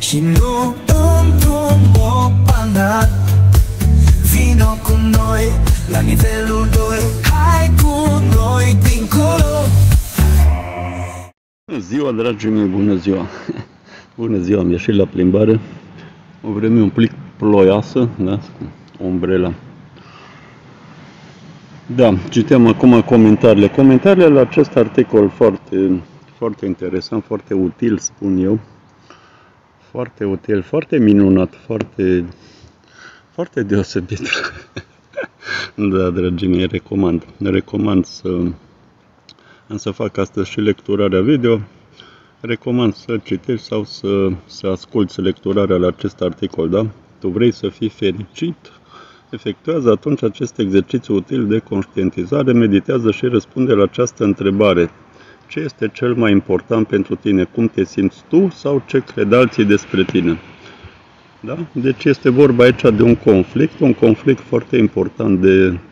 și nu într-un bopanat. Vino cu noi la nivelul 2, hai cu noi dincolo. Bună ziua, dragii mei, bună ziua! Bună ziua, am ieșit la plimbare. O vreme un plic ploioasă, da? Umbrela. Da, citeam acum comentariile. Comentariile la acest articol foarte interesant, foarte util, spun eu. Foarte util, foarte minunat, foarte deosebit. Da, dragii mei, recomand să fac astăzi și lecturarea video. Recomand să citești sau să asculți lecturarea la acest articol, da? Tu vrei să fii fericit? Efectuează atunci acest exercițiu util de conștientizare, meditează și răspunde la această întrebare. Ce este cel mai important pentru tine? Cum te simți tu sau ce cred alții despre tine? Da? Deci este vorba aici de un conflict foarte important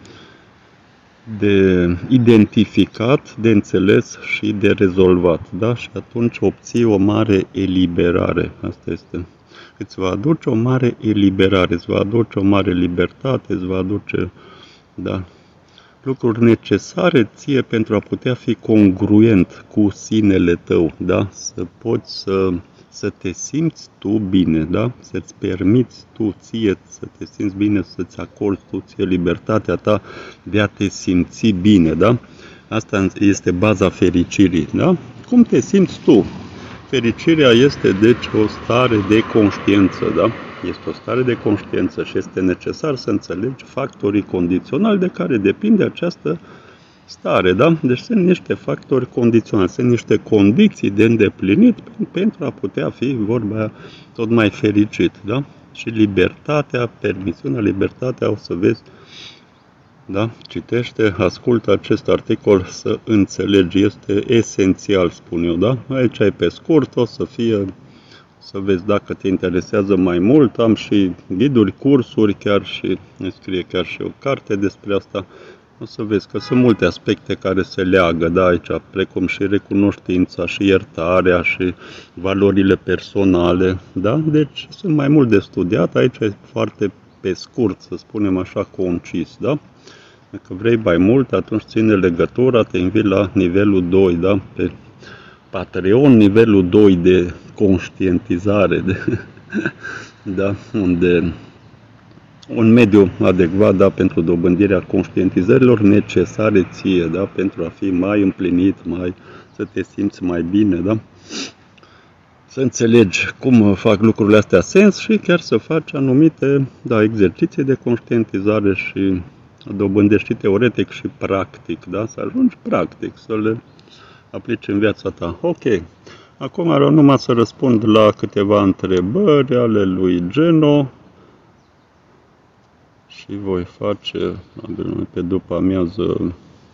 de identificat, de înțeles și de rezolvat. Da? Și atunci obții o mare eliberare. Asta este. Îți va aduce o mare eliberare, îți va aduce o mare libertate, îți va aduce lucruri necesare ție pentru a putea fi congruent cu sinele tău, da? Să poți să te simți tu bine, da? Să-ți permiți tu ție să te simți bine, să-ți acorzi tu ție libertatea ta de a te simți bine, da? Asta este baza fericirii, da? Cum te simți tu? Fericirea este, deci, o stare de conștiință, da? Este o stare de conștiință și este necesar să înțelegi factorii condiționali de care depinde această stare, da? Deci sunt niște factori condiționali, sunt niște condiții de îndeplinit pentru a putea fi, vorba aia, tot mai fericit, da? Și libertatea, libertatea, o să vezi, da? Citește, ascultă acest articol să înțelegi, este esențial, spun eu, da? Aici e pe scurt, o să fie, să vezi dacă te interesează mai mult, am și ghiduri, cursuri, scrie chiar și o carte despre asta. O să vezi că sunt multe aspecte care se leagă, da, aici, precum și recunoștința, și iertarea, și valorile personale, da? Deci sunt mai mult de studiat, aici e foarte pe scurt, să spunem așa, concis, da? Dacă vrei mai mult, atunci ține legătura, te invit la nivelul 2, da? Pe Patreon, nivelul 2 de conștientizare, da? Unde un mediu adecvat, da, pentru dobândirea conștientizărilor necesare ție, da, pentru a fi mai împlinit, să te simți mai bine, da? Să înțelegi cum fac lucrurile astea sens și chiar să faci anumite, da, exerciții de conștientizare și dobândești și teoretic și practic, da? Să ajungi practic, să le aplici în viața ta. Ok. Acum vreau numai să răspund la câteva întrebări ale lui Geno. Și voi face pe după amiază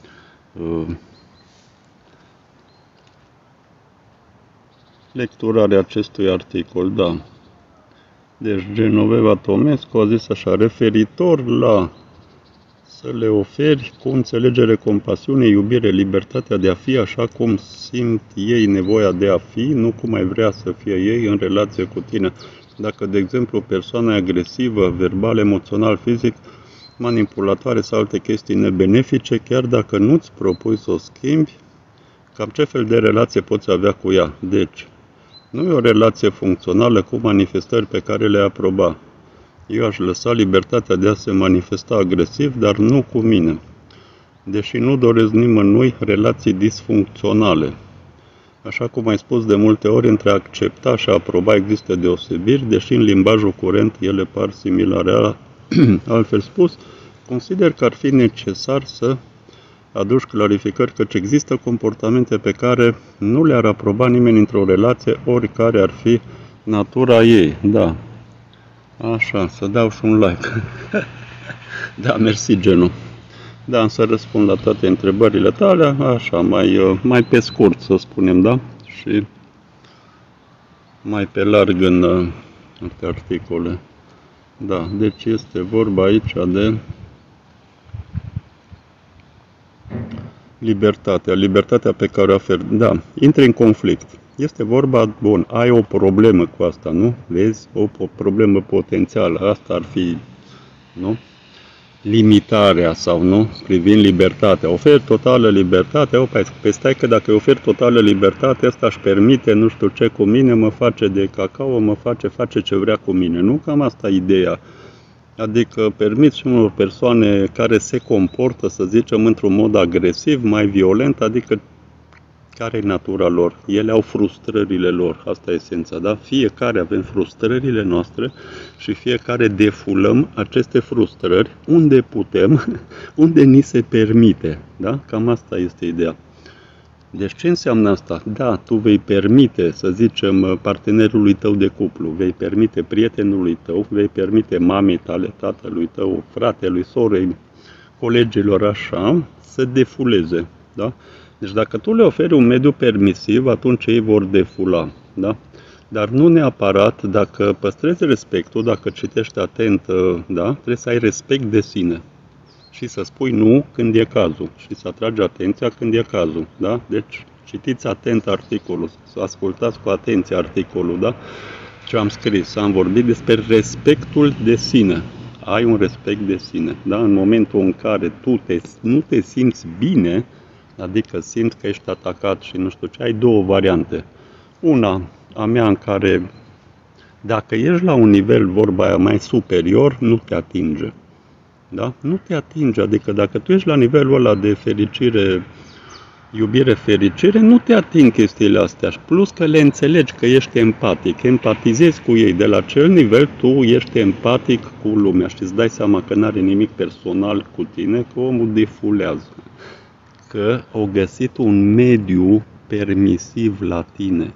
lecturarea acestui articol, da. Deci Genoveva Tomescu a zis așa, referitor la să le oferi cu înțelegere, compasiune, iubire, libertatea de a fi așa cum simt ei nevoia de a fi, nu cum ai vrea să fie ei în relație cu tine. Dacă, de exemplu, persoana e agresivă, verbal, emoțional, fizic, manipulatoare sau alte chestii nebenefice, chiar dacă nu-ți propui să o schimbi, cam ce fel de relație poți avea cu ea? Deci, nu e o relație funcțională cu manifestări pe care le aproba. Eu aș lăsa libertatea de a se manifesta agresiv, dar nu cu mine. Deși nu doresc nimănui relații disfuncționale. Așa cum ai spus de multe ori, între a accepta și a aproba există deosebiri, deși în limbajul curent ele par similare. Altfel spus, consider că ar fi necesar să aduci clarificări căci există comportamente pe care nu le-ar aproba nimeni într-o relație, oricare ar fi natura ei. Da. Așa, să dau și un like. Da, mersi, Genu. Da, am să răspund la toate întrebările tale, așa, mai pe scurt, să spunem, da? Și mai pe larg în alte articole. Da, deci este vorba aici de libertatea pe care o oferi. Da, intri în conflict. Este vorba, bun, ai o problemă cu asta, nu? Vezi? O problemă potențială. Asta ar fi, nu? Limitarea sau nu? Privind libertatea. Ofer totală libertate, păi stai că dacă ofer totală libertate, asta își permite nu știu ce cu mine, mă face de cacao, mă face ce vrea cu mine. Nu? Cam asta e ideea. Adică permiți și unor persoane care se comportă, să zicem, într-un mod agresiv, mai violent, adică care e natura lor? Ele au frustrările lor, asta e esența, da? Fiecare avem frustrările noastre și fiecare defulăm aceste frustrări unde putem, unde ni se permite, da? Cam asta este ideea. Deci ce înseamnă asta? Da, tu vei permite, să zicem, partenerului tău de cuplu, vei permite prietenului tău, vei permite mamei tale, tatălui tău, fratelui, sorei, colegilor, așa, să defuleze, da? Deci dacă tu le oferi un mediu permisiv, atunci ei vor defula, da? Dar nu neapărat, dacă păstrezi respectul, dacă citești atent, da? Trebuie să ai respect de sine și să spui nu când e cazul și să atragi atenția când e cazul, da? Deci citiți atent articolul, să ascultați cu atenție articolul, da? Ce am scris, am vorbit despre respectul de sine. Ai un respect de sine, da? În momentul în care tu nu te simți bine, adică simți că ești atacat și nu știu ce, ai două variante. Una, a mea, în care dacă ești la un nivel, vorba aia, mai superior, nu te atinge. Da? Nu te atinge, adică dacă tu ești la nivelul ăla de fericire, iubire, fericire, nu te ating chestiile astea. Plus că le înțelegi că ești empatic, empatizezi cu ei. De la acel nivel tu ești empatic cu lumea și îți dai seama că nu are nimic personal cu tine, că omul defulează. Că au găsit un mediu permisiv la tine,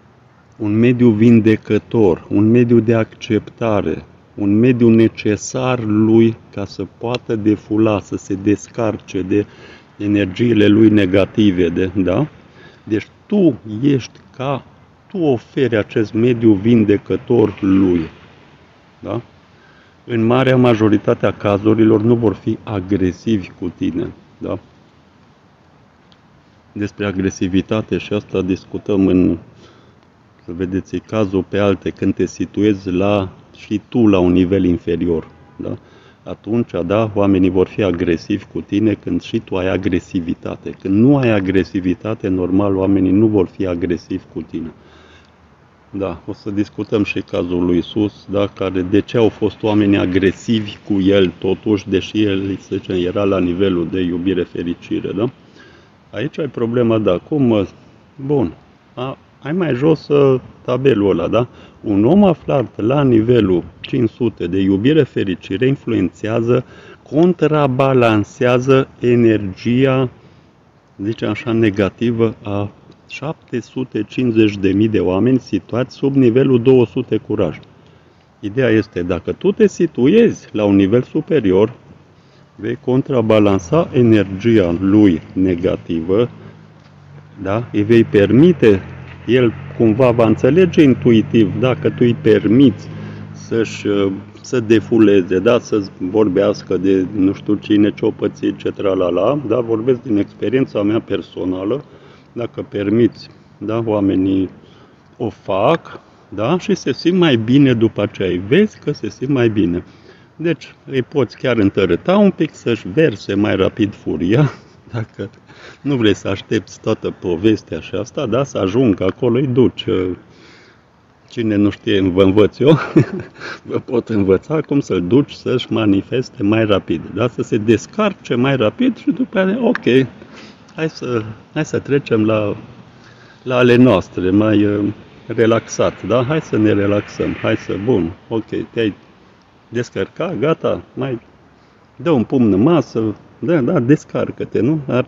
un mediu vindecător, un mediu de acceptare, un mediu necesar lui ca să poată defula, să se descarce de energiile lui negative, da? Deci tu oferi acest mediu vindecător lui, da? În marea majoritate a cazurilor nu vor fi agresivi cu tine, da? Despre agresivitate și asta discutăm să vedeți, cazul pe alte, când te situezi și tu la un nivel inferior, da? Atunci, da, oamenii vor fi agresivi cu tine când și tu ai agresivitate. Când nu ai agresivitate, normal, oamenii nu vor fi agresivi cu tine. Da, o să discutăm și cazul lui Iisus, da, de ce au fost oamenii agresivi cu el totuși, deși el, să zicem, era la nivelul de iubire, fericire, da? Aici ai problema, da, bun, ai mai jos tabelul ăla, da? Un om aflat la nivelul 500 de iubire, fericire, influențează, contrabalansează energia, zicem așa, negativă a 750.000 de oameni situați sub nivelul 200 curaj. Ideea este, dacă tu te situezi la un nivel superior, vei contrabalansa energia lui negativă, da? Îi vei permite, el cumva va înțelege intuitiv, dacă tu îi permiți să defuleze, da? Să vorbească de nu știu cine, ce-o pățit, ce tralala, da? Vorbesc din experiența mea personală, dacă permiți, da? Oamenii o fac, da? Și se simt mai bine după aceea, vezi că se simt mai bine. Deci îi poți chiar întărâta un pic, să-și verse mai rapid furia, dacă nu vrei să aștepți toată povestea și asta, da, să ajungă acolo, îi duci. Cine nu știe, vă învăț eu, vă pot învăța cum să-l duci să-și manifeste mai rapid, da, să se descarce mai rapid și după aceea, ok, hai să trecem la ale noastre, mai relaxat, da, hai să ne relaxăm, bun, ok, te-ai descărca, gata, mai dă un pumn în masă, da, descarcă-te, nu? Ar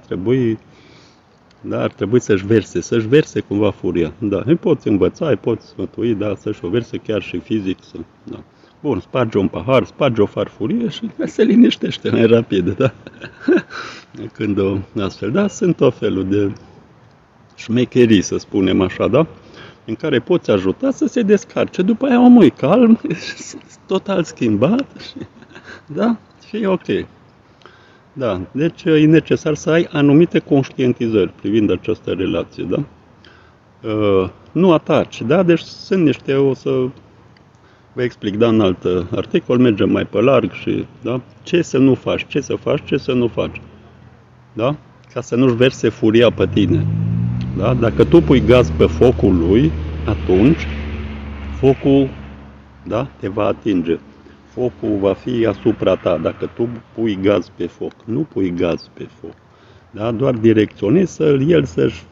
trebui să-și verse cumva furia. Da, îi poți învăța, îi poți sfătui, da, să-și o verse chiar și fizic. Da. Bun, sparge un pahar, sparge o farfurie și se liniștește mai rapid, da? Când astfel, da, sunt tot felul de șmecherii, să spunem așa, da? În care poți ajuta să se descarce. După aia omul e calm, total schimbat, da? Și e ok. Da, deci e necesar să ai anumite conștientizări privind această relație, da? nu ataci, da? Deci sunt niște, o să vă explic, da, în alt articol, mergem mai pe larg și, da? Ce să nu faci, ce să faci, ce să nu faci, da? Ca să nu-și verse furia pe tine, da? Dacă tu pui gaz pe focul lui, atunci focul, da, te va atinge. Focul va fi asupra ta dacă tu pui gaz pe foc. Nu pui gaz pe foc, da? Doar direcționezi el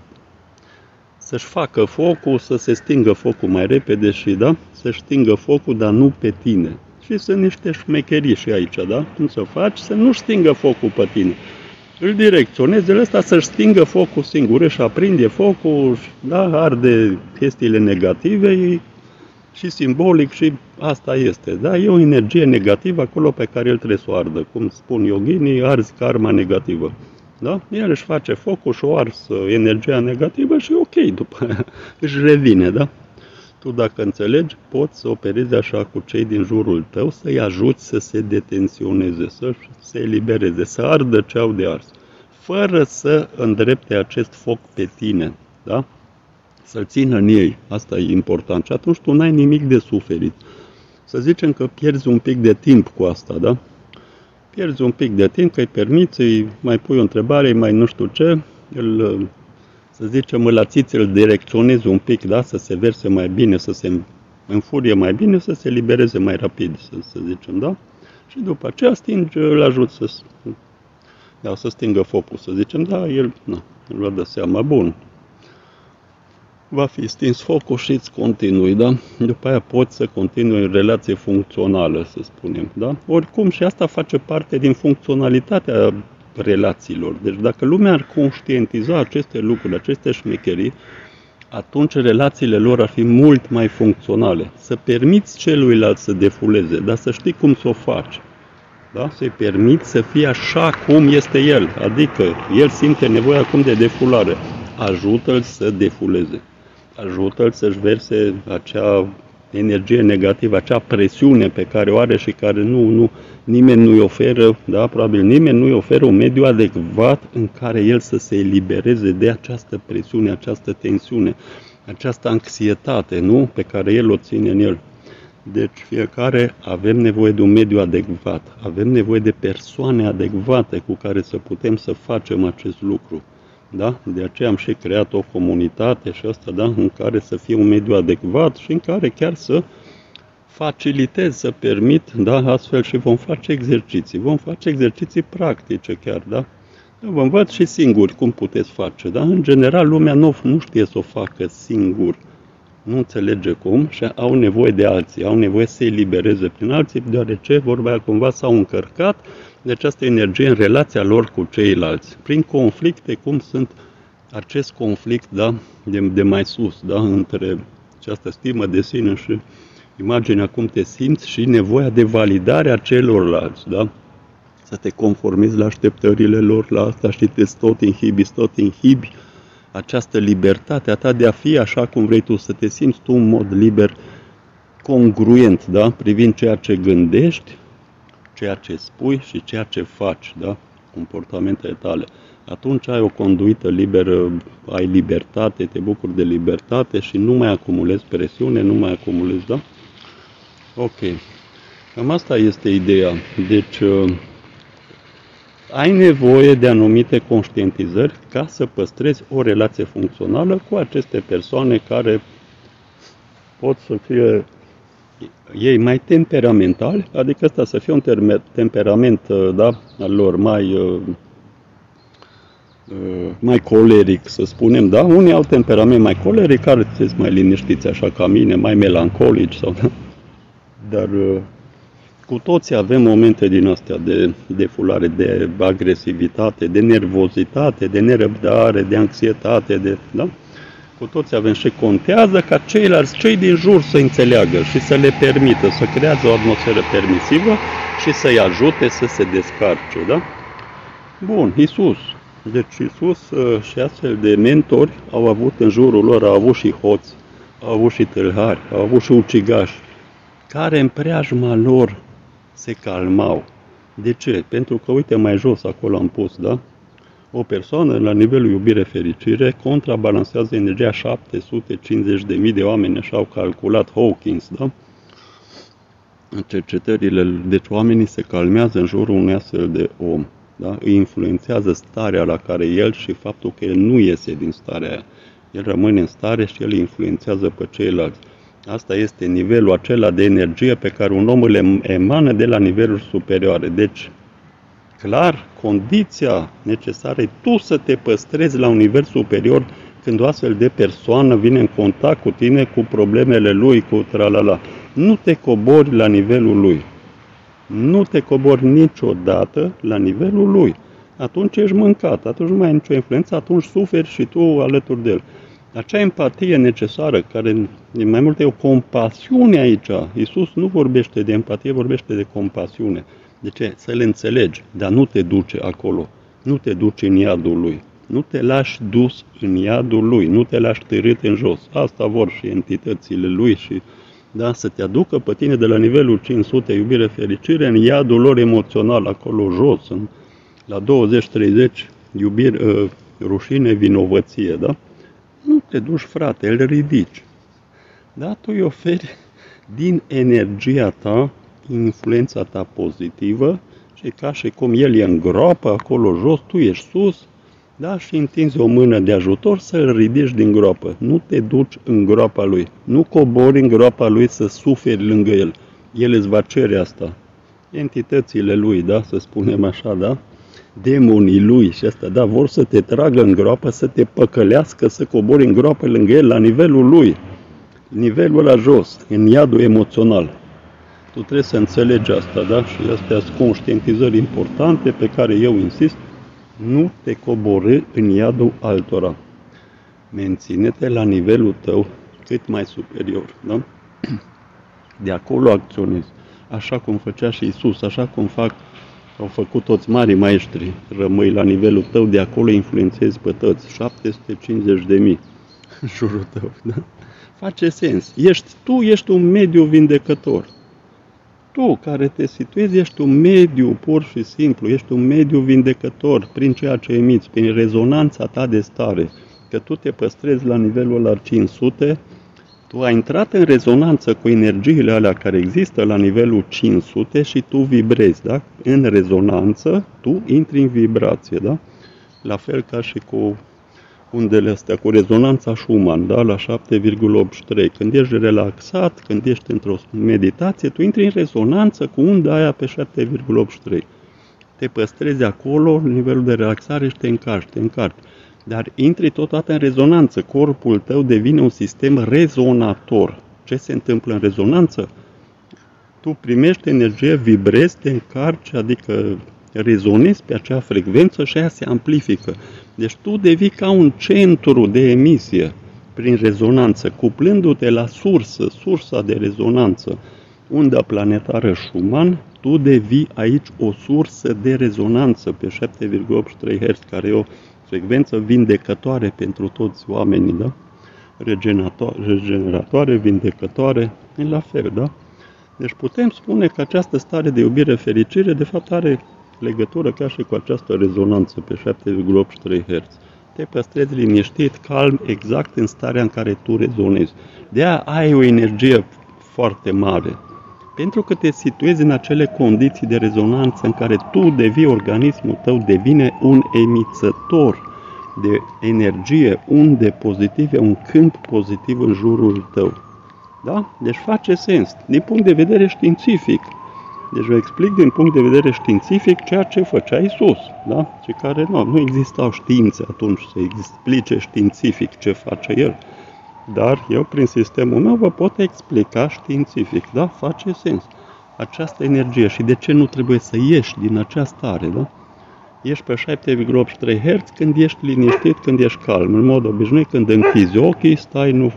să-și facă focul, să se stingă focul mai repede și, da, să stingă focul, dar nu pe tine. Și sunt niște șmecherii și aici, da? Cum să faci să nu stingă focul pe tine. Îl direcționezi, el ăsta să-și stingă focul singur, își aprinde focul, da, arde chestiile negative și simbolic și asta este, da? E o energie negativă acolo pe care el trebuie să o ardă. Cum spun yoghinii, arzi karma negativă. Da? El își face focul și o arsă energia negativă și ok, după aia își revine, da? Tu dacă înțelegi, poți să operezi așa cu cei din jurul tău, să-i ajuți să se detensioneze, să se elibereze, să ardă ce au de ars, fără să îndrepte acest foc pe tine, da? Să-l țină în ei, asta e important și atunci tu n-ai nimic de suferit. Să zicem că pierzi un pic de timp cu asta, da? Pierzi un pic de timp, că îi permiți, îi mai pui o întrebare, mai nu știu ce, să zicem, îl ațiți, îl direcționezi un pic, da? Să se verse mai bine, să se înfurie mai bine, să se libereze mai rapid, să zicem, da? Și după aceea îl ajut să stingă focul, să zicem, da, el va da seama, bun. Va fi stins focul și îți continui, da? După aia poți să continui în relație funcțională, să spunem, da? Oricum și asta face parte din funcționalitatea relațiilor. Deci dacă lumea ar conștientiza aceste lucruri, aceste șmecherii, atunci relațiile lor ar fi mult mai funcționale. Să permiți celuilalt să defuleze, dar să știi cum să o faci. Da? Să-i permiți să fie așa cum este el. Adică el simte nevoia acum de defulare. Ajută-l să defuleze. Ajută-l să-și verse acea energie negativă, acea presiune pe care o are și care nimeni nu-i oferă, da? Probabil nimeni nu-i oferă un mediu adecvat în care el să se elibereze de această presiune, această tensiune, această anxietate, nu? Pe care el o ține în el. Deci fiecare avem nevoie de un mediu adecvat, avem nevoie de persoane adecvate cu care să putem să facem acest lucru. Da? De aceea am și creat o comunitate și asta, da? În care să fie un mediu adecvat și în care chiar să facilitez, să permit, da? Astfel și vom face exerciții practice chiar, da? Vă învăț și singuri cum puteți face, da? În general lumea nu știe să o facă singur, nu înțelege cum și au nevoie de alții, au nevoie să se elibereze prin alții, deoarece vorba aia cumva s-au încărcat de această energie în relația lor cu ceilalți, prin conflicte, cum sunt acest conflict, da, de mai sus, da, între această stimă de sine și imaginea cum te simți și nevoia de validare a celorlalți, da, să te conformezi la așteptările lor, la asta și te tot inhibi această libertate a ta de a fi așa cum vrei tu, să te simți tu în mod liber, congruent, da, privind ceea ce gândești, ceea ce spui și ceea ce faci, da? Comportamentele tale. Atunci ai o conduită liberă, ai libertate, te bucuri de libertate și nu mai acumulezi presiune, nu mai acumulezi, da? Ok. Cam asta este ideea. Deci, ai nevoie de anumite conștientizări ca să păstrezi o relație funcțională cu aceste persoane care pot să fie ei mai temperamentali, adică ăsta să fie un temperament, da, al lor mai coleric, să spunem, da? Unii au temperament mai coleric, care sunt mai liniștiți așa ca mine, mai melancolici, sau, da? Dar cu toții avem momente din astea de defulare, de agresivitate, de nervozitate, de nerăbdare, de anxietate, da? Cu toți avem și contează ca ceilalți, cei din jur să înțeleagă și să le permită, să creează o atmosferă permisivă și să-i ajute să se descarce, da? Bun, Iisus. Deci Iisus și astfel de mentori au avut în jurul lor, au avut și hoți, au avut și tâlhari, au avut și ucigași, care în preajma lor se calmau. De ce? Pentru că, uite, mai jos acolo am pus, da? O persoană la nivelul iubire-fericire contrabalansează energia 750.000 de oameni, așa au calculat Hawkins, da? În cercetările, deci oamenii se calmează în jurul unui astfel de om, da? Îi influențează starea la care el și faptul că el nu iese din starea aia. El rămâne în stare și el îi influențează pe ceilalți. Asta este nivelul acela de energie pe care un om îl emană de la niveluri superioare. Deci, clar, condiția necesară e tu să te păstrezi la un nivel superior când o astfel de persoană vine în contact cu tine, cu problemele lui, cu tralala. Nu te cobori la nivelul lui. Nu te cobori niciodată la nivelul lui. Atunci ești mâncat, atunci nu mai ai nicio influență, atunci suferi și tu alături de el. Acea empatie necesară, care mai mult e o compasiune aici. Iisus nu vorbește de empatie, vorbește de compasiune. De ce? Să le înțelegi, dar nu te duce acolo. Nu te duci în iadul lui. Nu te lași dus în iadul lui. Nu te lași târât în jos. Asta vor și entitățile lui și da, să te aducă pe tine de la nivelul 500, iubire, fericire, în iadul lor emoțional, acolo jos, la 20-30, iubire, rușine, vinovăție, da? Nu te duci, frate, îl ridici. Da, tu îi oferi din energia ta, influența ta pozitivă și ca și cum el e în groapă, acolo jos, tu ești sus, da, și întinzi o mână de ajutor să-l ridici din groapă. Nu te duci în groapa lui. Nu cobori în groapa lui să suferi lângă el. El îți va cere asta. Entitățile lui, da, să spunem așa, da? Demonii lui și asta, da, vor să te tragă în groapă, să te păcălească, să cobori în groapă lângă el, la nivelul lui. Nivelul la jos, în iadul emoțional. Tu trebuie să înțelegi asta, da? Și astea sunt conștientizări importante pe care eu insist. Nu te coborî în iadul altora. Menține-te la nivelul tău cât mai superior. Da? De acolo acționezi. Așa cum făcea și Iisus, așa cum au făcut toți marii maestri. Rămâi la nivelul tău, de acolo influențezi pe toți. 750.000 în jurul tău. Da? Face sens. Tu ești un mediu vindecător. Tu care te situezi ești un mediu pur și simplu, ești un mediu vindecător prin ceea ce emiți, prin rezonanța ta de stare. Că tu te păstrezi la nivelul la 500, tu ai intrat în rezonanță cu energiile alea care există la nivelul 500 și tu vibrezi, da? În rezonanță, tu intri în vibrație, da? La fel ca și cu undele astea, cu rezonanța Schumann, da? La 7,83. Când ești relaxat, când ești într-o meditație, tu intri în rezonanță cu unda aia pe 7,83. Te păstrezi acolo, nivelul de relaxare și te încarci. Dar intri totodată în rezonanță. Corpul tău devine un sistem rezonator. Ce se întâmplă în rezonanță? Tu primești energie, vibrezi, te încarci, adică rezonezi pe acea frecvență și aia se amplifică. Deci tu devii ca un centru de emisie prin rezonanță, cuplându-te la sursa de rezonanță. Unda planetară Schumann, tu devii aici o sursă de rezonanță pe 7,83 Hz, care e o frecvență vindecătoare pentru toți oamenii, da? Regeneratoare, vindecătoare, e la fel, da? Deci putem spune că această stare de iubire-fericire, de fapt, are legătură ca și cu această rezonanță pe 7,83 Hz. Te păstrezi liniștit, calm, exact în starea în care tu rezonezi. De-aia ai o energie foarte mare. Pentru că te situezi în acele condiții de rezonanță în care tu devii, organismul tău devine un emițător de energie, unde pozitive, un câmp pozitiv în jurul tău. Da? Deci face sens. Din punct de vedere științific. Deci vă explic din punct de vedere științific ceea ce făcea Iisus, da? Și care nu existau științe atunci să explice științific ce face El. Dar eu, prin sistemul meu, vă pot explica științific, da? Face sens. Această energie și de ce nu trebuie să ieși din acea stare, da? Ești pe 7,83 Hz când ești liniștit, când ești calm. În mod obișnuit, când închizi ochii, stai,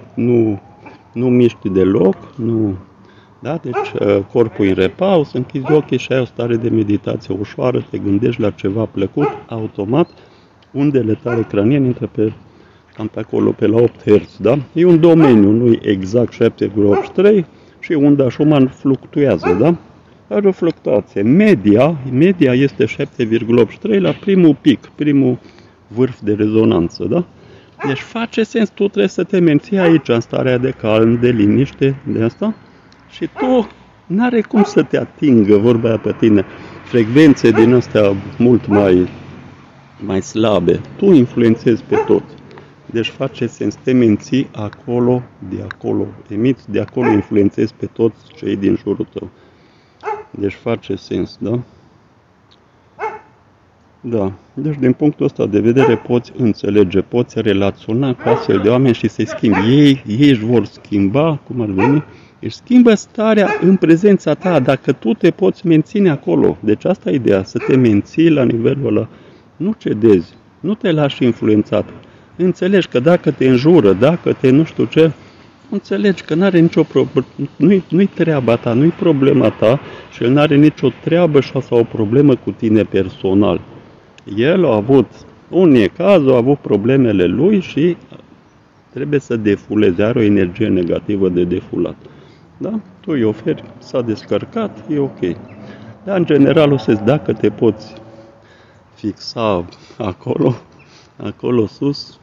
nu miști deloc, nu... Da? Deci corpul în repaus, închizi ochii și ai o stare de meditație ușoară, te gândești la ceva plăcut, automat, undele tale craniene intră cam pe acolo, pe la 8 Hz. Da? E un domeniu, nu-i exact 7,83 și unda Schumann fluctuează, da? Are o fluctuație. Media este 7,83 la primul pic, vârf de rezonanță, da? Deci face sens, tu trebuie să te menții aici, în starea de calm, de liniște, de asta, și tu n-are cum să te atingă, vorba aia pe tine, frecvențe din astea mult mai slabe. Tu influențezi pe toți. Deci face sens, te menții acolo, de acolo, emiți, de acolo influențezi pe toți cei din jurul tău. Deci face sens, da? Da. Deci din punctul ăsta de vedere poți înțelege, poți relaționa cu astfel de oameni și să-i schimbi. Ei își vor schimba, cum ar veni, își schimbă starea în prezența ta, dacă tu te poți menține acolo. Deci asta e ideea, să te menții la nivelul ăla. Nu cedezi, nu te lași influențat. Înțelegi că dacă te înjură, dacă te nu știu ce, înțelegi că n-are nicio problemă, nu-i treaba ta, nu-i problema ta și el n-are nicio treabă sau o problemă cu tine personal. El a avut, un caz, a avut problemele lui și trebuie să defuleze, are o energie negativă de defulat. Da? Tu îi oferi, s-a descărcat, e ok. Dar în general o să-ți, dacă te poți fixa acolo sus,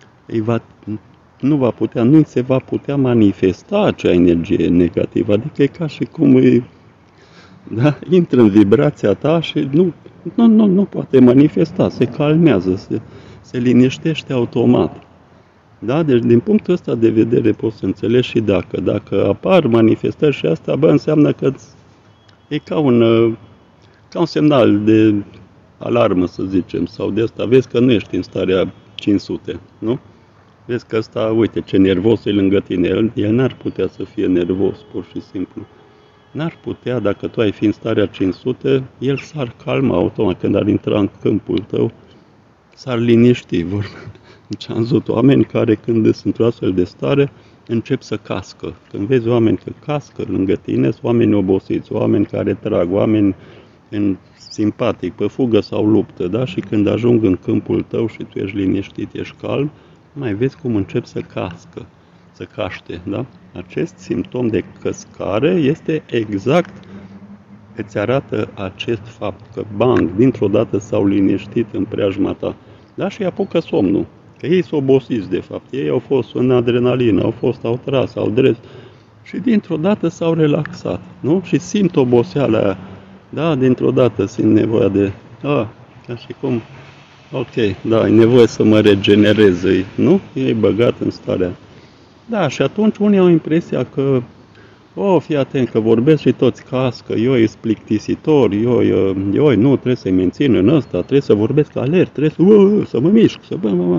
nu se va putea manifesta acea energie negativă. Adică e ca și cum da? Intră în vibrația ta și nu poate manifesta, se calmează, se liniștește automat. Da? Deci din punctul ăsta de vedere poți să înțelegi și dacă apar manifestări și asta, înseamnă că e ca un semnal de alarmă, să zicem, sau de asta, vezi că nu ești în starea 500, nu? Vezi că ăsta, uite, ce nervos e lângă tine, el n-ar putea să fie nervos, pur și simplu. N-ar putea, dacă tu ai fi în starea 500, el s-ar calma automat când ar intra în câmpul tău, s-ar liniști. Deci am văzut oameni care când sunt într-o astfel de stare, încep să cască. Când vezi oameni că cască lângă tine, sunt oameni obosiți, oameni care trag, oameni simpatic, pe fugă sau luptă, da? Și când ajung în câmpul tău și tu ești liniștit, ești calm, mai vezi cum încep să cască, să caște, da? Acest simptom de căscare este exact, îți arată acest fapt, că bang, dintr-o dată s-au liniștit în preajma ta, da? Și îi apucă somnul, că ei s-au obosiți de fapt, ei au fost în adrenalină, au tras, au dres și dintr-o dată s-au relaxat, nu? Și simt oboseala aia, da? Dintr-o dată simt nevoia de, ca și cum, ok, da, e nevoie să mă regenerez, nu? E băgat în starea. Da, și atunci unii au impresia că, fii atent că vorbesc și toți cască, eu e plictisitor, eu nu, trebuie să-i mențin în ăsta, trebuie să vorbesc alert, trebuie să mă mișc, să bă.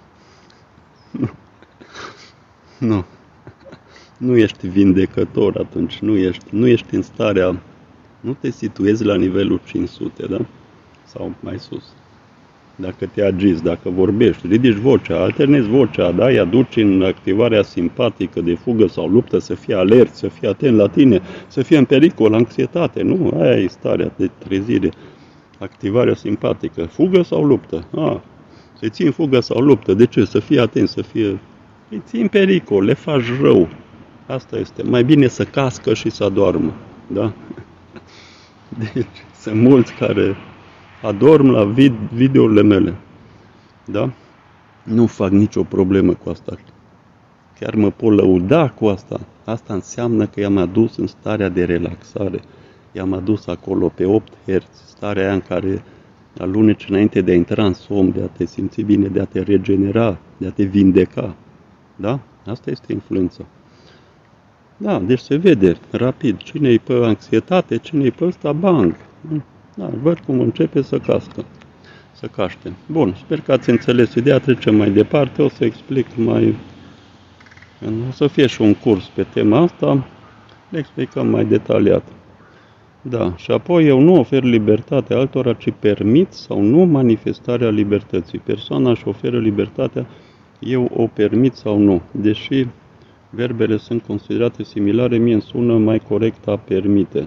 Nu. Nu ești vindecător atunci, nu ești în starea, nu te situezi la nivelul 500, da? Sau mai sus. Dacă te agiți, dacă vorbești, ridici vocea, alternezi vocea, da? Îi aduci în activarea simpatică de fugă sau luptă, să fie alert, să fie atent la tine, să fie în pericol, anxietate, nu? Aia e starea de trezire, activarea simpatică, fugă sau luptă. Să-i ții în fugă sau luptă, de ce? Să fie atent, îi ții în pericol, le faci rău. Asta este, mai bine să cască și să adormă, da? Deci, sunt mulți care adorm la videourile mele, da? Nu fac nicio problemă cu asta. Chiar mă pot lăuda cu asta. Asta înseamnă că i-am adus în starea de relaxare. I-am adus acolo pe 8 Hz, starea aia în care aluneci înainte de a intra în somn, de a te simți bine, de a te regenera, de a te vindeca. Da? Asta este influența. Da, deci se vede rapid cine e pe anxietate, cine e pe ăsta, bang. Da, văd cum începe să cască, să caște. Bun, sper că ați înțeles ideea, trecem mai departe, o să explic o să fie și un curs pe tema asta, le explicăm mai detaliat. Da, și apoi eu nu ofer libertatea altora, ci permit sau nu manifestarea libertății. Persoana își oferă libertatea, eu o permit sau nu. Deși verbele sunt considerate similare, mie îmi sună mai corect a permite.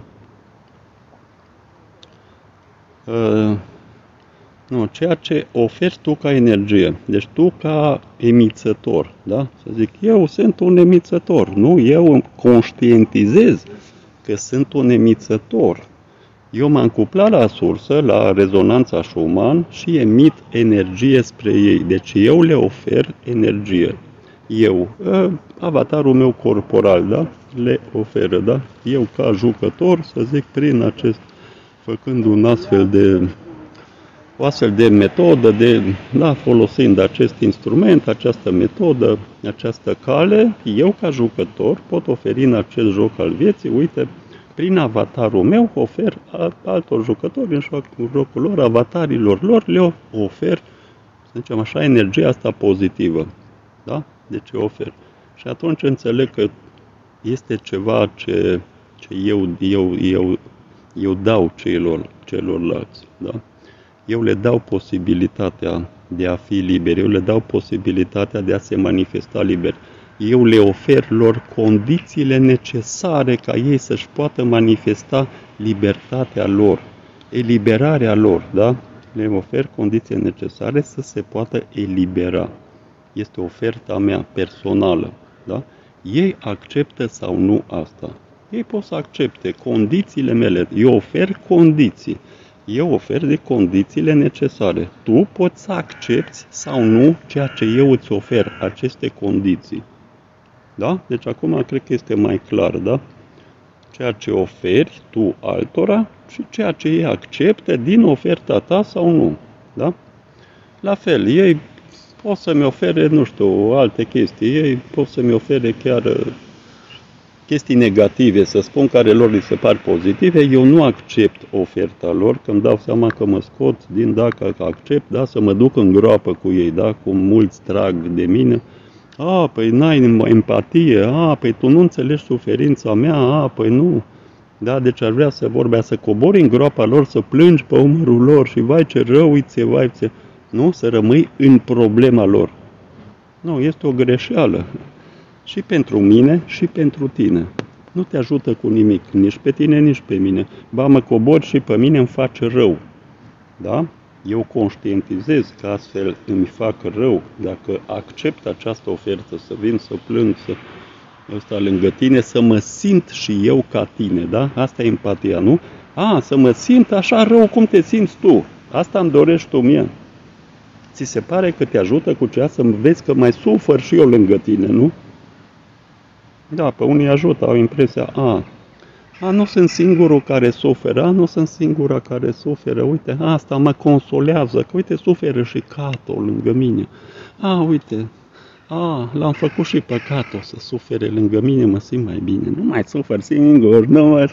Nu, ceea ce oferi tu ca energie, deci tu ca emițător, da? Să zic, eu sunt un emițător, nu? Eu îmi conștientizez că sunt un emițător. Eu m-am cuplat la sursă, la rezonanța Schumann și emit energie spre ei. Deci eu le ofer energie. Eu, avatarul meu corporal, da? Le oferă, da? Eu ca jucător, să zic, prin acest, făcând o astfel de metodă, folosind acest instrument, această metodă, această cale, eu ca jucător pot oferi în acest joc al vieții, uite, prin avatarul meu ofer altor jucători în jocul lor, avatarilor lor, le ofer, să zicem așa, energia asta pozitivă. Da? Deci eu ofer. Și atunci înțeleg că este ceva ce eu dau celorlalți. Da? Eu le dau posibilitatea de a fi liberi, eu le dau posibilitatea de a se manifesta liber. Eu le ofer lor condițiile necesare ca ei să-și poată manifesta libertatea lor, eliberarea lor, da? Le ofer condiții necesare să se poată elibera. Este oferta mea personală, da? Ei acceptă sau nu asta. Ei pot să accepte condițiile mele. Eu ofer condiții. Eu ofer de condițiile necesare. Tu poți să accepti sau nu ceea ce eu îți ofer, aceste condiții. Da? Deci acum cred că este mai clar, da? Ceea ce oferi tu altora și ceea ce ei acceptă din oferta ta sau nu. Da? La fel, ei pot să-mi ofere, nu știu, alte chestii. Ei pot să-mi ofere chiar chestii negative, să spun, care lor li se par pozitive. Eu nu accept oferta lor, că îmi dau seama că mă scot din dacă accept, da, să mă duc în groapă cu ei, da, cum mulți trag de mine. Păi n-ai empatie, păi tu nu înțelegi suferința mea, păi nu. Da, deci ar vrea să cobori în groapa lor, să plângi pe umărul lor și vai ce rău ți-e, vai ți-e. Nu, să rămâi în problema lor. Nu, este o greșeală. Și pentru mine și pentru tine. Nu te ajută cu nimic, nici pe tine, nici pe mine. Ba, mă cobori și pe mine îmi face rău. Da? Eu conștientizez că astfel îmi fac rău dacă accept această ofertă, să vin, să plâng, să stau lângă tine, să mă simt și eu ca tine, da? Asta e empatia, nu? Să mă simt așa rău cum te simți tu. Asta îmi dorești tu mie. Ți se pare că te ajută cu ceea să vezi că mai sufăr și eu lângă tine, nu? Da, pe unii ajută, au impresia, nu sunt singurul care suferă, nu sunt singura care suferă, uite, asta mă consolează, că uite, suferă și Cato lângă mine. Uite, l-am făcut și pe Cato să sufere lângă mine, mă simt mai bine. Nu mai sufăr singur,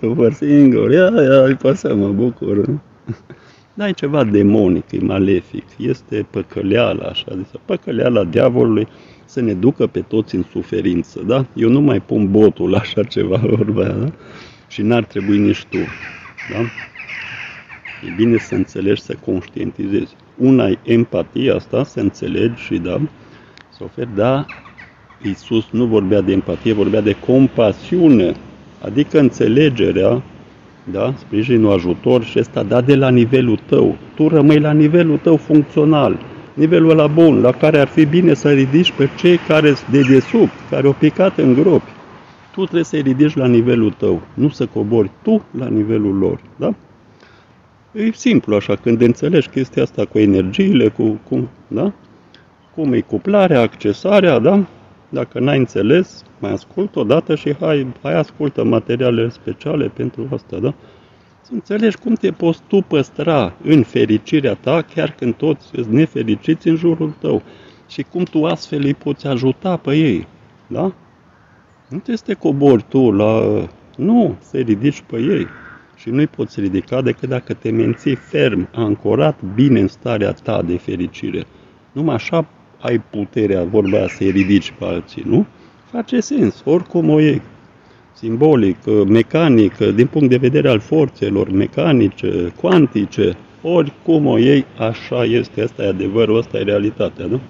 ia, să mă bucur. Da, e ceva demonic, e malefic, este păcăleala, așa zis, păcăleala diavolului să ne ducă pe toți în suferință, da? Eu nu mai pun botul la așa ceva, vorba aia, da? Și n-ar trebui nici tu, da? E bine să înțelegi, să conștientizezi. Una e empatia asta, să înțelegi și, da, să oferi, da, Iisus nu vorbea de empatie, vorbea de compasiune, adică înțelegerea, da, sprijinul, ajutor și ăsta, da, de la nivelul tău. Tu rămâi la nivelul tău funcțional, nivelul ăla bun, la care ar fi bine să ridici pe cei care sunt de desubt, care au picat în gropi. Tu trebuie să-i ridici la nivelul tău, nu să cobori tu la nivelul lor, da? E simplu așa, când înțelegi chestia asta cu energiile, da? Cum e cuplarea, accesarea, da? Dacă n-ai înțeles, mai ascult o dată și hai ascultă materiale speciale pentru asta, da? Să înțelegi cum te poți tu păstra în fericirea ta, chiar când toți sunt nefericiți în jurul tău. Și cum tu astfel îi poți ajuta pe ei, da? Nu te să te cobori tu Nu, să ridici pe ei. Și nu-i poți ridica decât dacă te menții ferm, ancorat, bine în starea ta de fericire. Numai așa ai puterea, vorba aia, să-i ridici pe alții, nu? Face sens, oricum o iei. Simbolic, mecanic, din punct de vedere al forțelor mecanice, cuantice, oricum o iei, așa este, asta e adevărul, asta e realitatea, nu?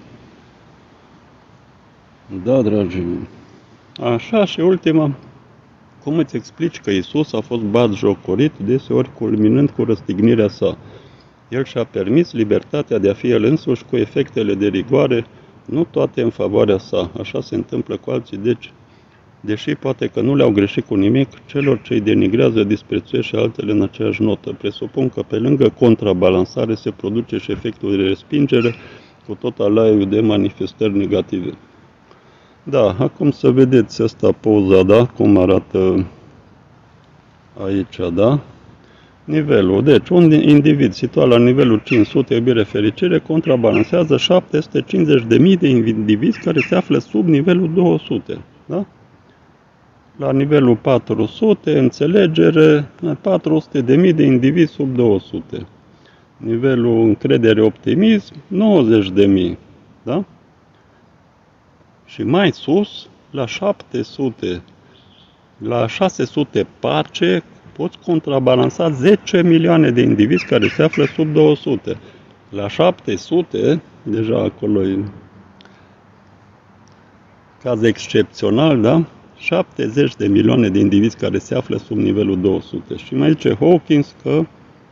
Da, dragii mei. Așa, și ultima, cum îți explici că Iisus a fost batjocorit, deseori culminând cu răstignirea sa? El și-a permis libertatea de a fi el însuși cu efectele de rigoare, nu toate în favoarea sa. Așa se întâmplă cu alții, deci deși poate că nu le-au greșit cu nimic, celor ce îi denigrează, disprețuiesc și altele în aceeași notă. Presupun că pe lângă contrabalansare se produce și efectul de respingere cu tot alaiul de manifestări negative. Da, acum să vedeți asta poza, da, cum arată aici, da? Nivelul, deci un individ situat la nivelul 500, iubire, fericire, contrabalansează 750.000 de indivizi care se află sub nivelul 200, da? La nivelul 400, înțelegere, 400.000 de indivizi sub 200. Nivelul încredere, optimism, 90.000, da? Și mai sus, la 700, la 600 pace, poți contrabalansa 10 milioane de indivizi care se află sub 200. La 700, deja acolo e caz excepțional, da? 70 de milioane de indivizi care se află sub nivelul 200. Și mai zice Hawkins că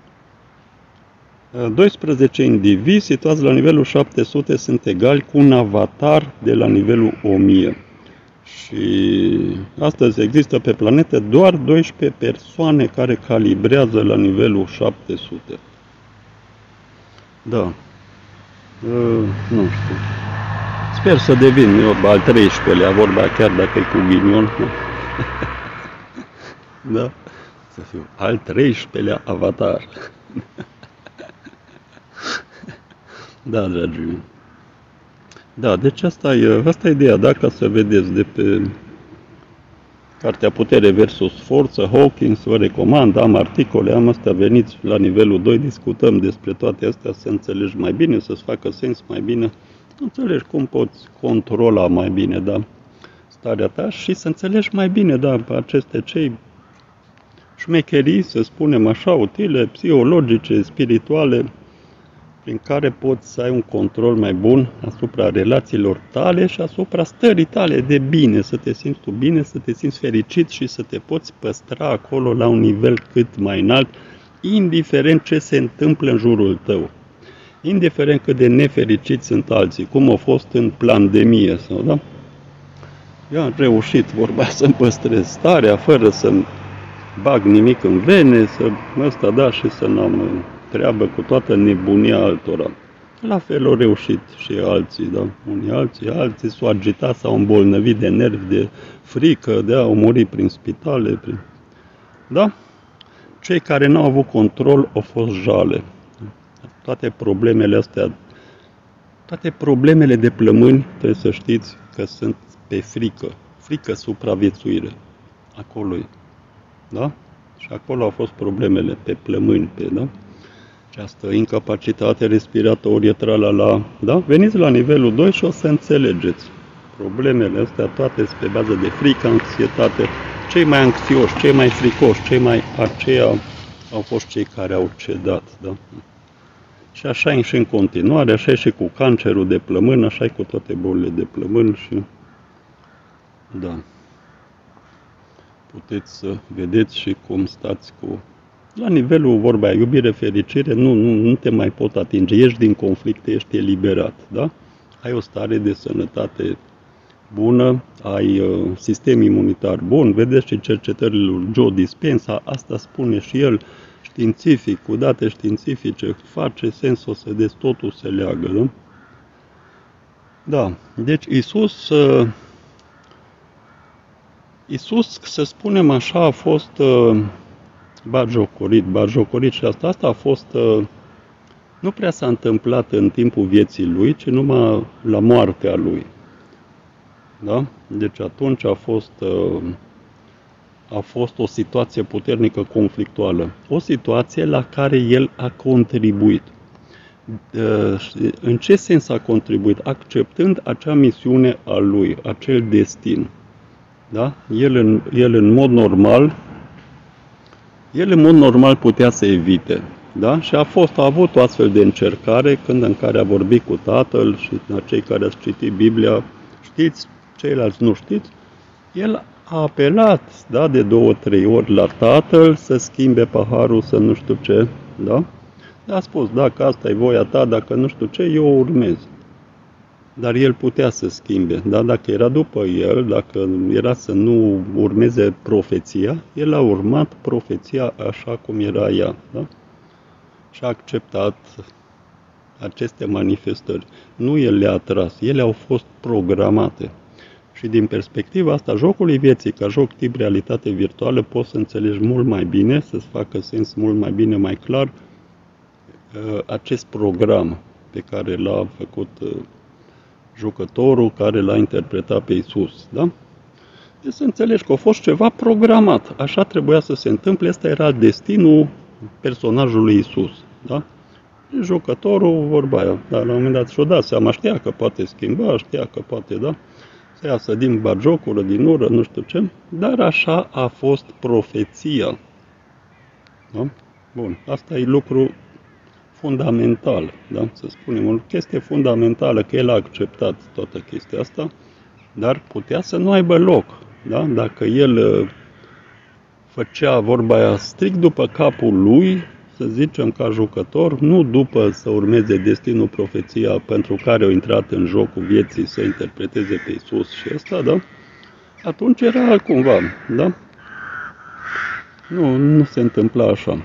12 indivizi situați la nivelul 700 sunt egali cu un avatar de la nivelul 1000. Și astăzi există pe planetă doar 12 persoane care calibrează la nivelul 700. Da. Nu știu. Sper să devin eu al 13-lea, vorba chiar dacă e cu ghinion. Da. Să fiu al 13-lea avatar. Da, dragii mei. Da, deci asta e ideea, da, ca să vedeți de pe cartea Putere versus Forță, Hawkins, vă recomand, am articole, am astea, veniți la nivelul 2, discutăm despre toate astea, să înțelegi mai bine, să-ți facă sens mai bine, înțelegi cum poți controla mai bine, da, starea ta și să înțelegi mai bine, da, aceste cei șmecherii, să spunem așa, utile, psihologice, spirituale, prin care poți să ai un control mai bun asupra relațiilor tale și asupra stării tale de bine, să te simți tu bine, să te simți fericit și să te poți păstra acolo la un nivel cât mai înalt, indiferent ce se întâmplă în jurul tău, indiferent cât de nefericiți sunt alții, cum au fost în pandemie, sau, da? Eu am reușit, vorba, să-mi păstrez starea, fără să-mi bag nimic în vene, și să n-am treabă cu toată nebunia altora. La fel au reușit și alții, da? Unii alții s-au agitat, s-au îmbolnăvit de nervi, de frică, au murit prin spitale, da? Cei care n-au avut control au fost jale. Toate problemele astea, toate problemele de plămâni, trebuie să știți că sunt pe frică supraviețuire. Acolo e, da? Și acolo au fost problemele pe plămâni, da? Această incapacitate respiratorie, da? Veniți la nivelul 2 și o să înțelegeți. Problemele astea toate sunt pe bază de frică, anxietate. Cei mai anxioși, cei mai fricoși, aceia au fost cei care au cedat, da? Și așa e și în continuare, așa e și cu cancerul de plămân, așa e cu toate bolile de plămân și da. Puteți să vedeți și cum stați cu... La nivelul, vorba aia, iubire, fericire, nu te mai pot atinge. Ești din conflicte, ești eliberat, da? Ai o stare de sănătate bună, ai sistem imunitar bun, vedeți și cercetările lui Joe Dispenza, asta spune și el, științific, cu date științifice, face sens, o să vedeți, totul se leagă, da? Da, deci Iisus, să spunem așa, a fost batjocorit și asta a fost, nu prea s-a întâmplat în timpul vieții lui, ci numai la moartea lui. Da? Deci atunci a fost o situație puternică conflictuală, o situație la care el a contribuit. În ce sens a contribuit? Acceptând acea misiune a lui, acel destin. Da? El în mod normal putea să evite. Da? Și a avut o astfel de încercare în care a vorbit cu Tatăl și cei care ați citit Biblia, știți, ceilalți nu știți, el a apelat, da, de 2-3 ori la Tatăl să schimbe paharul, să nu știu ce, da? A spus, dacă asta e voia ta, dacă nu știu ce, eu o urmez. Dar el putea să schimbe, da? Dacă era după el, dacă era să nu urmeze profeția, el a urmat profeția așa cum era ea, da? Și a acceptat aceste manifestări. Nu el le-a atras, ele au fost programate. Și din perspectiva asta, jocului vieții, ca joc tip realitate virtuală, poți să înțelegi mult mai bine, să-ți facă sens mult mai bine, mai clar, acest program pe care l-a făcut jucătorul care l-a interpretat pe Iisus, da? Deci să înțelegi că a fost ceva programat. Așa trebuia să se întâmple, ăsta era destinul personajului Iisus, da? Jucătorul, vorba aia, dar la un moment dat și-o dat seama, știa că poate schimba, știa că poate, da? Să iasă din bagiocură, din ură, nu știu ce, dar așa a fost profeția. Da? Bun, asta e lucru fundamental, da? Să spunem, o chestie fundamentală, că el a acceptat toată chestia asta, dar putea să nu aibă loc, da? Dacă el făcea vorba aia strict după capul lui, să zicem ca jucător, nu după să urmeze destinul, profeția pentru care au intrat în jocul vieții să interpreteze pe Iisus și ăsta, da? Atunci era altcumva, da? Nu se întâmpla așa.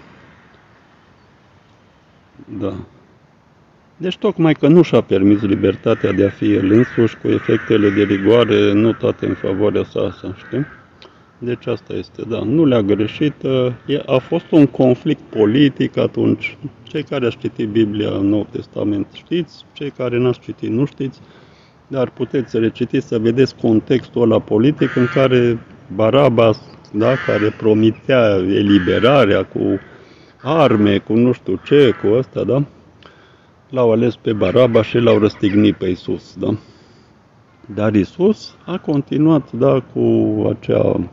Da. Deci tocmai că nu și-a permis libertatea de a fi el însuși, cu efectele de rigoare, nu toate în favoarea sa, știi? Deci asta este, da, nu le-a greșit, a fost un conflict politic atunci. Cei care ați citit Biblia în Noul Testament știți, cei care n-ați citit nu știți, dar puteți să recitiți, să vedeți contextul ăla politic în care Baraba, da, care promitea eliberarea cu arme, cu nu știu ce, cu ăsta, da, l-au ales pe Baraba și l-au răstignit pe Iisus, da. Dar Iisus a continuat, da, cu acea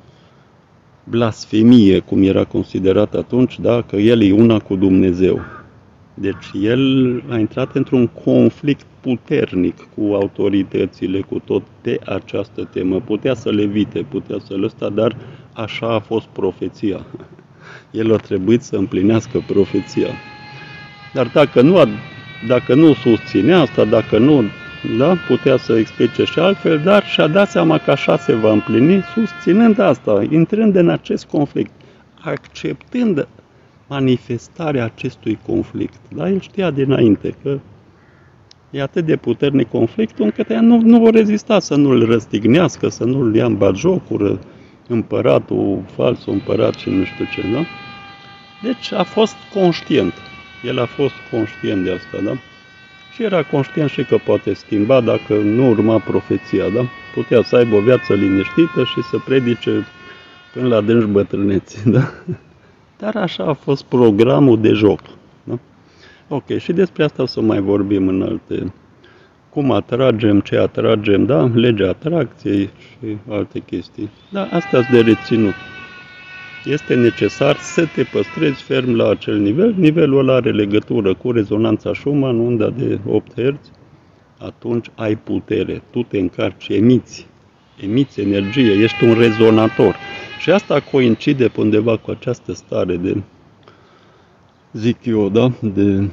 blasfemie, cum era considerat atunci, da, că el e una cu Dumnezeu. Deci el a intrat într-un conflict puternic cu autoritățile, cu tot pe această temă. Putea să le evite, putea să lăsa, dar așa a fost profeția. El a trebuit să împlinească profeția. Dar dacă nu susținea asta, dacă nu, da, putea să explice și altfel, dar și-a dat seama că așa se va împlini, susținând asta, intrând în acest conflict, acceptând manifestarea acestui conflict. Da? El știa dinainte că e atât de puternic conflictul încât ea nu vor rezista să nu-l răstignească, să nu-l ia în batjocură, împăratul, falsul împărat și nu știu ce, da? Deci a fost conștient. El a fost conștient de asta, da? Și era conștient și că poate schimba dacă nu urma profeția, da? Putea să aibă o viață liniștită și să predice până la adânci bătrânețe, da? Dar așa a fost programul de joc, da? Ok, și despre asta o să mai vorbim în alte... Cum atragem, ce atragem, da? Legea atracției și alte chestii. Da, astea sunt de reținut. Este necesar să te păstrezi ferm la acel nivel. Nivelul ăla are legătură cu rezonanța Schumann, unda de 8 Hz. Atunci ai putere. Tu te încarci, emiți energie, ești un rezonator. Și asta coincide pe undeva cu această stare de, zic eu, da? De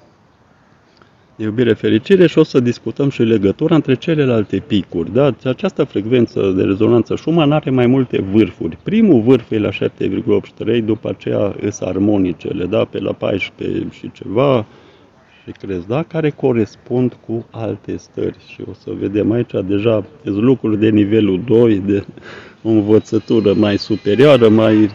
iubire, fericire, și o să discutăm și legătura între celelalte picuri. Da? Această frecvență de rezonanță Schumann are mai multe vârfuri. Primul vârf e la 7,83, după aceea îs armonicele, da? Pe la 14 și ceva, și crezi, da? Care corespund cu alte stări. Și o să vedem aici deja lucruri de nivelul 2, de o învățătură mai superioară, mai...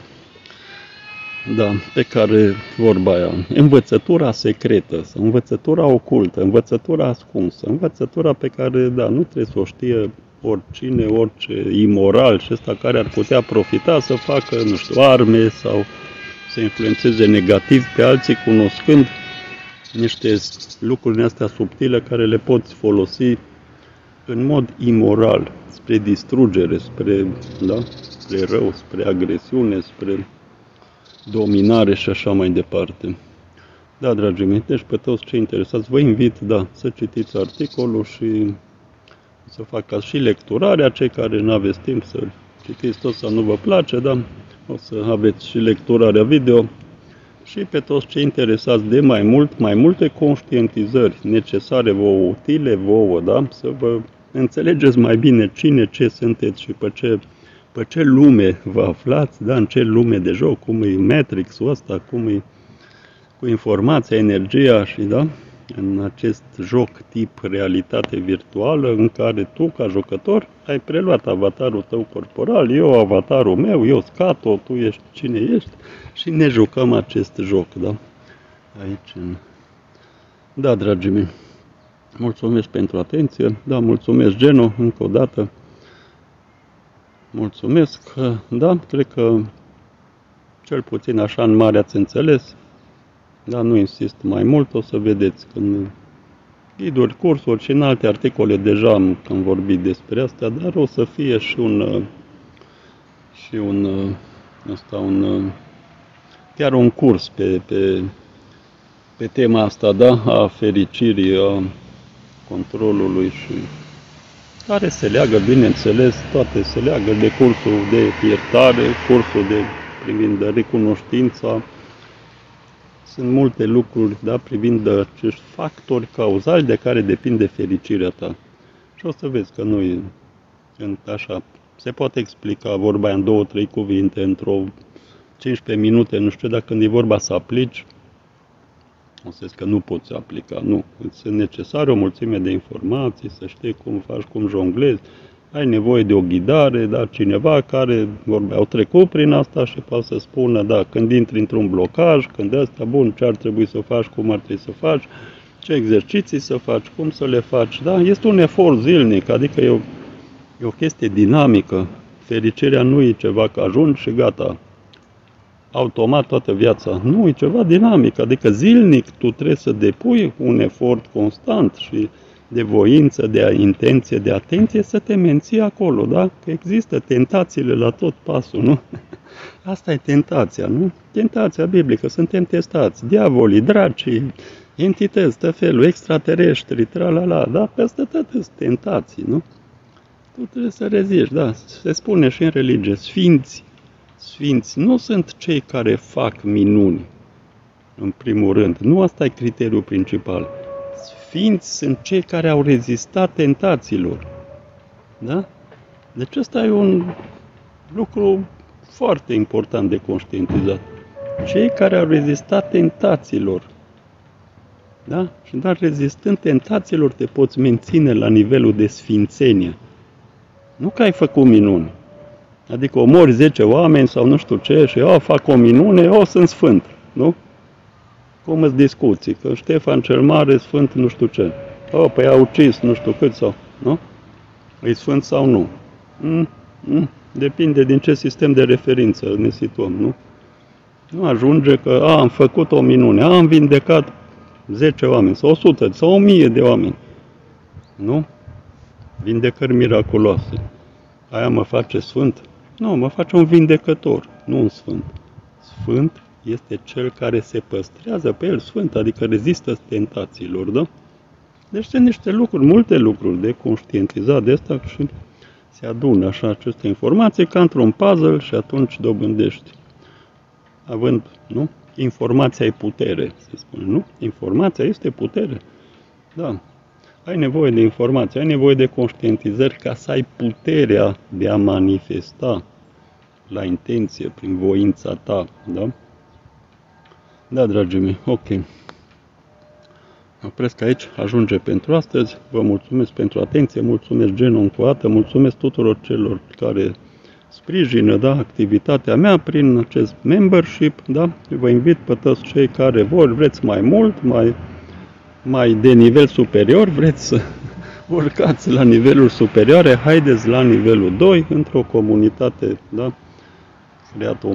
Da, pe care vorba aia, învățătura secretă, învățătura ocultă, învățătura ascunsă, învățătura pe care, da, nu trebuie să o știe oricine, orice imoral și ăsta care ar putea profita să facă, nu știu, arme sau să influențeze negativ pe alții, cunoscând niște lucruri astea subtile care le poți folosi în mod imoral, spre distrugere, spre rău, spre agresiune, spre dominare și așa mai departe. Da, dragii mei, deci pe toți cei interesați, vă invit, da, să citiți articolul și să faceți și lecturarea, cei care nu aveți timp să citiți tot sau nu vă place, da, o să aveți și lecturarea video și pe toți cei interesați de mai multe conștientizări necesare vouă, utile vouă, da? Să vă înțelegeți mai bine cine, ce sunteți și pe ce lume vă aflați, da? În ce lume de joc, cum e Matrix-ul ăsta, cum e cu informația, energia și, da? În acest joc tip realitate virtuală în care tu, ca jucător, ai preluat avatarul tău corporal, eu avatarul meu, eu Scato, tu ești cine ești și ne jucăm acest joc, da? Aici. Da, dragii mei, mulțumesc pentru atenție, da, mulțumesc Geno, încă o dată, mulțumesc, da, cred că cel puțin așa în mare ați înțeles. Da, nu insist mai mult, o să vedeți că în ghiduri, cursuri și în alte articole deja am vorbit despre asta, dar o să fie și chiar un curs pe tema asta, da, a fericirii, a controlului și care se leagă, bineînțeles, toate se leagă de cursul de iertare, cursul privind recunoștința. Sunt multe lucruri, da, privind acești factori cauzali de care depinde fericirea ta. Și o să vezi că nu e așa. Se poate explica vorba aia în 2-3 cuvinte, într-o 15 minute, nu știu, dacă când e vorba să aplici, o să zic că nu poți aplica, nu. Sunt necesare o mulțime de informații, să știi cum faci, cum jonglezi. Ai nevoie de o ghidare, da, cineva care au trecut prin asta și poate să spună, da, când intri într-un blocaj, când ăsta, bun, ce ar trebui să faci, cum ar trebui să faci, ce exerciții să faci, cum să le faci, da, este un efort zilnic, adică e o chestie dinamică. Fericirea nu e ceva că ajungi și gata, automat toată viața. Nu, e ceva dinamic, adică zilnic tu trebuie să depui un efort constant și de voință, de intenție, de atenție să te menții acolo, da? Că există tentațiile la tot pasul, nu? Asta e tentația, nu? Tentația biblică, suntem testați. Diavolii, dracii, entități, tot felul, extraterestri, tralala, da? Peste tot sunt tentații, nu? Tu trebuie să reziști, da? Se spune și în religie, sfinți nu sunt cei care fac minuni, în primul rând. Nu asta e criteriul principal. Sfinți sunt cei care au rezistat tentațiilor. Da? Deci ăsta e un lucru foarte important de conștientizat. Cei care au rezistat tentațiilor. Da? Și dar rezistând tentațiilor te poți menține la nivelul de sfințenie. Nu că ai făcut minuni. Adică omori 10 oameni sau nu știu ce și fac o minune, sunt sfânt. Nu? Cum îți discuții? Că Ștefan cel Mare, sfânt nu știu ce. Păi a ucis nu știu cât sau, nu? E sfânt sau nu? Depinde din ce sistem de referință ne situăm, nu? Nu ajunge că am făcut o minune, am vindecat 10 oameni, sau 100, sau 1000 de oameni. Nu? Vindecări miraculoase. Aia mă face sfânt? Nu, mă face un vindecător, nu un sfânt. Sfânt este cel care se păstrează pe el sfânt, adică rezistă tentațiilor, da? Deci sunt niște lucruri, multe lucruri de conștientizat de asta și se adună așa aceste informații ca într-un puzzle și atunci dobândești. Având, nu? Informația e putere, se spune, nu? Informația este putere. Da. Ai nevoie de informație, ai nevoie de conștientizări ca să ai puterea de a manifesta la intenție, prin voința ta, da? Da, dragii mei, ok. Opresc aici, ajunge pentru astăzi. Vă mulțumesc pentru atenție, mulțumesc Geno încă o dată, mulțumesc tuturor celor care sprijină, da, activitatea mea prin acest membership, da? Vă invit pe toți cei care vreți mai mult, mai de nivel superior, vreți să urcați la niveluri superioare, haideți la nivelul 2, într-o comunitate, da? Creat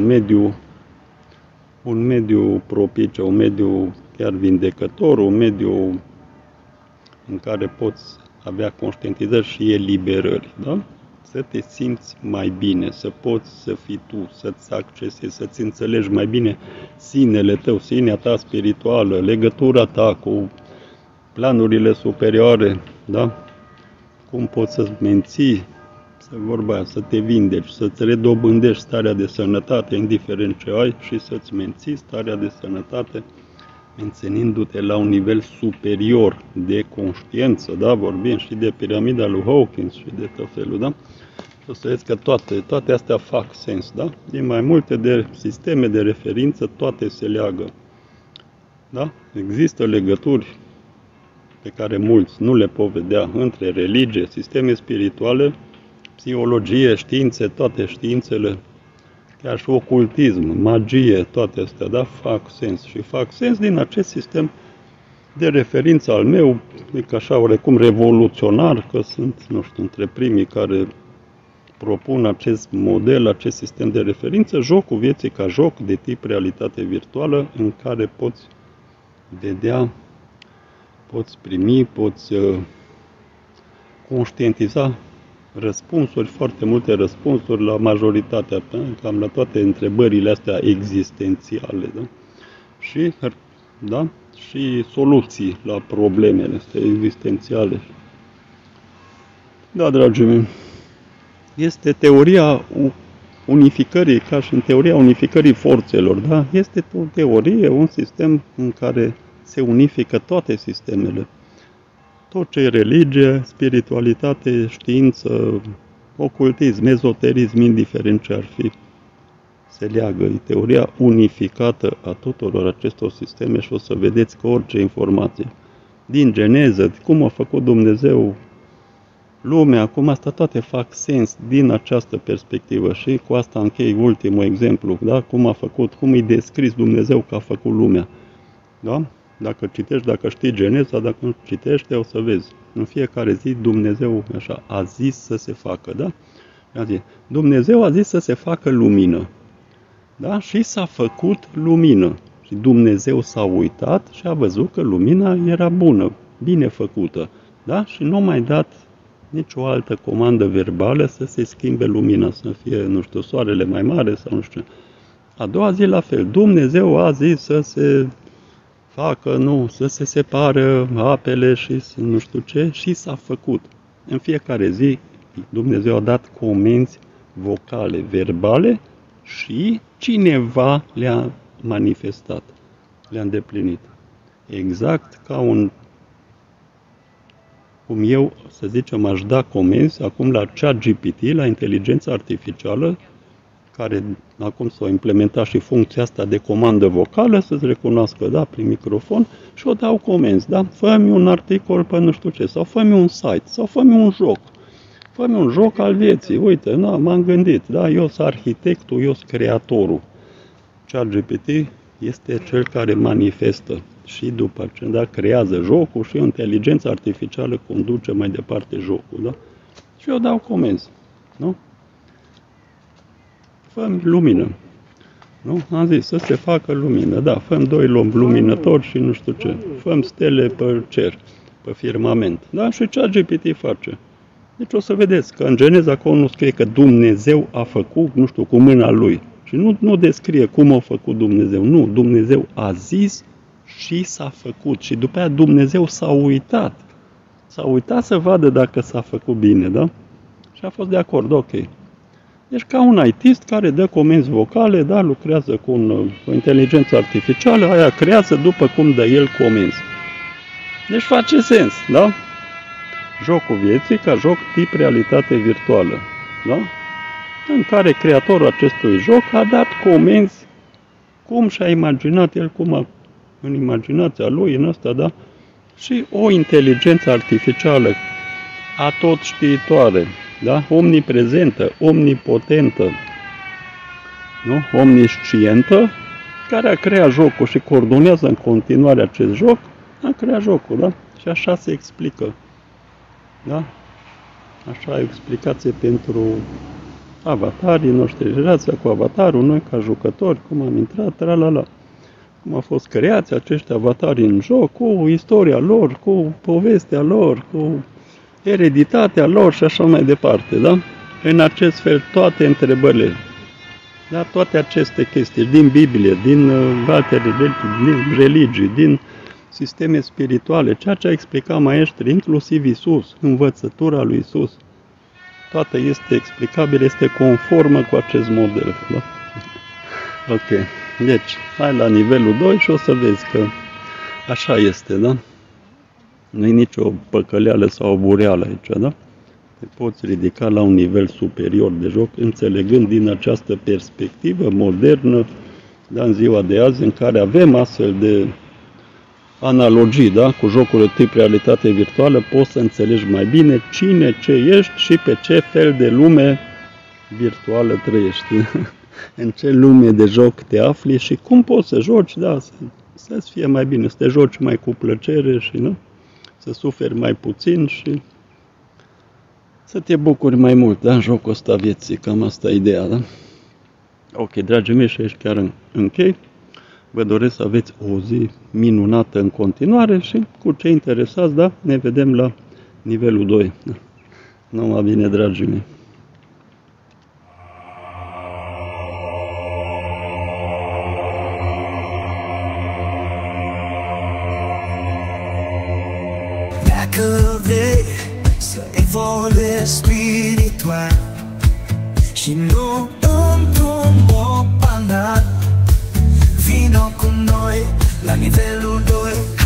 un mediu propice, un mediu chiar vindecător, un mediu în care poți avea conștientizări și eliberări, da? Să te simți mai bine, să poți să fii tu, să-ți accesezi, să-ți înțelegi mai bine sinele tău, sinea ta spirituală, legătura ta cu planurile superioare, da? Cum poți să-ți menții vorba aia, să te vindeci, să-ți redobândești starea de sănătate, indiferent ce ai, și să-ți menții starea de sănătate, menținindu-te la un nivel superior de conștiință, da? Vorbim și de piramida lui Hawkins și de tot felul, da? Și o să vezi că toate astea fac sens, da? Din mai multe de sisteme de referință, toate se leagă, da? Există legături pe care mulți nu le pot vedea între religie, sisteme spirituale, psihologie, științe, toate științele, chiar și ocultism, magie, toate astea, da, fac sens. Și fac sens din acest sistem de referință al meu, adică așa oarecum revoluționar, că sunt, nu știu, între primii care propun acest model, acest sistem de referință, jocul vieții ca joc de tip realitate virtuală, în care poți vedea, poți primi, poți conștientiza răspunsuri, foarte multe răspunsuri la majoritatea, cam la toate întrebările astea existențiale, da? Și soluții la problemele astea existențiale. Da, dragii mei, este teoria unificării, ca și în teoria unificării forțelor, da? Este o teorie, un sistem în care se unifică toate sistemele. Tot ce e religie, spiritualitate, știință, ocultism, ezoterism, indiferent ce ar fi, se leagă. E teoria unificată a tuturor acestor sisteme și o să vedeți că orice informație din Geneză, cum a făcut Dumnezeu lumea, cum asta toate fac sens din această perspectivă. Și cu asta închei ultimul exemplu, da? Cum îi descris Dumnezeu că a făcut lumea. Da? Dacă citești, dacă știi Geneza, dacă nu citești, o să vezi. În fiecare zi Dumnezeu așa, a zis să se facă, da? Dumnezeu a zis să se facă lumină. Da? Și s-a făcut lumină. Și Dumnezeu s-a uitat și a văzut că lumina era bună, bine făcută. Da? Și nu a mai dat nicio altă comandă verbală să se schimbe lumina, să fie, nu știu, soarele mai mare sau nu știu. A doua zi la fel. Dumnezeu a zis să se să se separă apele și nu știu ce, și s-a făcut. În fiecare zi Dumnezeu a dat comenzi vocale, verbale și cineva le-a manifestat, le-a îndeplinit. Exact ca cum eu, să zicem, aș da comenzi acum la ChatGPT, la inteligența artificială, care acum s-a implementat și funcția asta de comandă vocală, să-ți recunoască, da, prin microfon, și o dau comenzi, da? Fă-mi un articol pe nu știu ce, sau fă-mi un site, sau fă-mi un joc. Fă-mi un joc al vieții. Uite, m-am gândit, da, eu sunt arhitectul, eu sunt creatorul. ChatGPT este cel care manifestă și după aceea, da, creează jocul și inteligența artificială conduce mai departe jocul, da? Și eu dau comenzi, nu? Fă-mi lumină. Nu? Am zis să se facă lumină. Da, fă-mi 2 luminători și nu știu ce. Fă-mi stele pe cer, pe firmament. Da? Și ChatGPT face. Deci o să vedeți că în Geneza acolo nu scrie că Dumnezeu a făcut, nu știu, cu mâna Lui. Și nu descrie cum a făcut Dumnezeu. Nu, Dumnezeu a zis și s-a făcut. Și după aia Dumnezeu s-a uitat. S-a uitat să vadă dacă s-a făcut bine, da? Și a fost de acord, ok. Deci ca un ITist care dă comenzi vocale, da, lucrează cu o inteligență artificială, aia creează după cum dă el comenzi. Deci face sens, da? Jocul vieții ca joc tip realitate virtuală, da? În care creatorul acestui joc a dat comenzi cum și-a imaginat el, în imaginația lui, în asta, da? Și o inteligență artificială atot știitoare, da? Omniprezentă, omnipotentă, nu? Omniscientă, care a creat jocul și coordonează în continuare acest joc, a creat jocul, da? Și așa se explică, da? Așa e explicație pentru avatarii noștri, relația cu avatarul, noi ca jucători, cum am intrat, tralala. Cum a fost creați acești avatari în joc, cu istoria lor, cu povestea lor, cu ereditatea lor și așa mai departe, da? În acest fel, toate întrebările, da? Toate aceste chestii, din Biblie, din alte religii, din sisteme spirituale, ceea ce a explicat maestrii, inclusiv Isus, învățătura lui Isus, toată este explicabilă, este conformă cu acest model. Da? Ok. Deci, hai la nivelul 2 și o să vezi că așa este, da? Nu e nicio păcăleală sau bureală aici, da? Te poți ridica la un nivel superior de joc, înțelegând din această perspectivă modernă, da, în ziua de azi, în care avem astfel de analogii, da, cu jocul tip realitate virtuală, poți să înțelegi mai bine cine, ce ești și pe ce fel de lume virtuală trăiești. În ce lume de joc te afli și cum poți să joci, da, să-ți fie mai bine, să te joci mai cu plăcere și, nu? Să suferi mai puțin și să te bucuri mai mult, da, în jocul ăsta vieții. Cam asta e ideea, da? Ok, dragii mei, și aici chiar închei. Vă doresc să aveți o zi minunată în continuare și cu cei interesați, da, ne vedem la nivelul 2. Numai bine, dragii mei. Dacă vrei să evoluezi spiritual și nu într-un mod banal, vino cu noi la nivelul 2.